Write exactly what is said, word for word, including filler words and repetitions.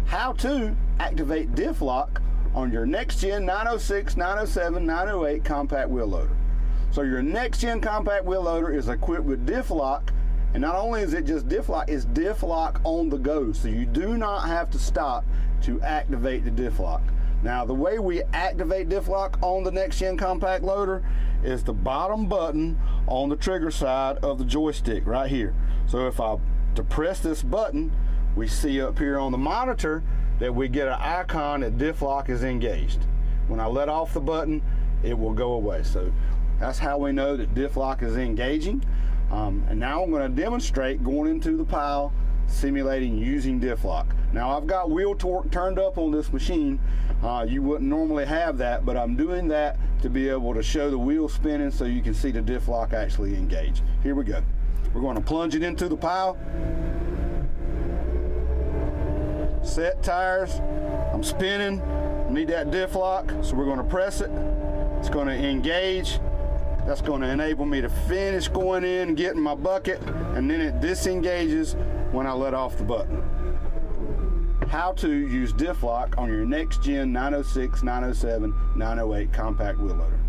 how to activate diff lock on your next gen nine oh six, nine oh seven, nine oh eight compact wheel loader. So your next gen compact wheel loader is equipped with diff lock, and not only is it just diff lock, it's diff lock on the go. So you do not have to stop to activate the diff lock. Now the way we activate diff lock on the next gen compact loader is the bottom button on the trigger side of the joystick right here. So if I depress this button, we see up here on the monitor that we get an icon that diff lock is engaged. When I let off the button, it will go away. So that's how we know that diff lock is engaging. Um, and now I'm going to demonstrate going into the pile, simulating using diff lock. Now I've got wheel torque turned up on this machine. Uh, you wouldn't normally have that, but I'm doing that to be able to show the wheel spinning so you can see the diff lock actually engage. Here we go. We're going to plunge it into the pile. Set tires. I'm spinning. Need that diff lock, so we're going to press it. It's going to engage. That's going to enable me to finish going in and getting my bucket, and then it disengages when I let off the button. How to use diff lock on your next gen nine oh six, nine oh seven, nine oh eight compact wheel loader.